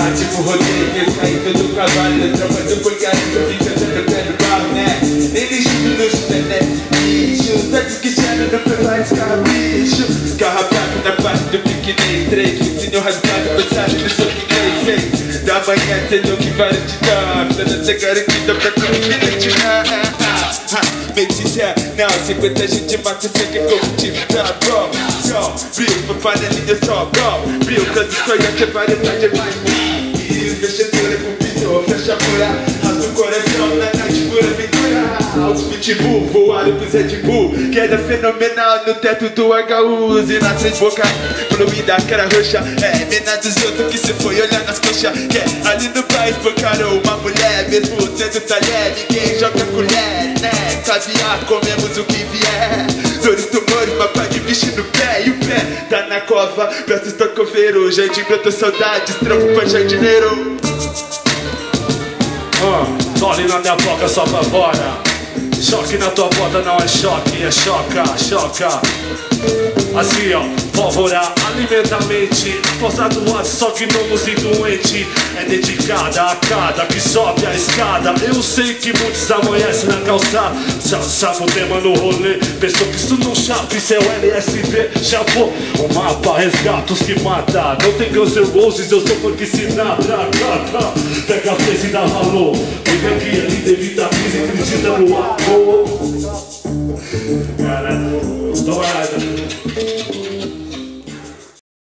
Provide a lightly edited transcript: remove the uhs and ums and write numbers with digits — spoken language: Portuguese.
tipo rodeio, eu saí todo cavalo, da tropa do porcaria, eu fico andando pelo carro, né? Nem lixo no luxo, né? Bicho, tanto que chama no pelar escabicho. Carrapato na parte do piquenique, 3, vizinho raspado, passado no seu inglês, 6 da manhã, cedo que vai te dar, dando essa garantida pra confidente, bem sincero, não, 50 gente mata, sei que é combustível, tá bom? Só, viu, pra panelinha só, bom? Viu, quando escolha que variedade é mais e fechadura com pisou, fecha a mura, rasga o coração na noite por aventura. Os pitbull voaram pros Red Bull, queda fenomenal no teto do HU, e na três boca fluida, cara roxa, é mina dos outros que se foi olhar nas coxas, que é ali no bairro espancaram uma mulher, mesmo tendo talher, ninguém joga colher, né? Caviar, comemos o que vier, dores, tumores, mapa de bicho no pé, e o pé tá na cova, peço estou coveiro, jardim brotou saudades, trampo pra jardineiro. Tô ali na minha boca só pra fora. Choque na tua bota não é choque, é choca, choca. Assim ó, pólvora alimenta a mente. Postado no ar, só que não nos doente. É dedicada a cada que sobe a escada. Eu sei que muitos amanhecem na calçada. Sabe o tema no rolê. Pensou que isso não chapa, isso é o LSD. Chapou, o mapa resgata os que mata. Não tem Guns N' Roses, eu sou funk Sinatra. Cata, pega a presa e dá valor. Vem aqui, ali, evita a crise, acredita no amor. Cara, dourada.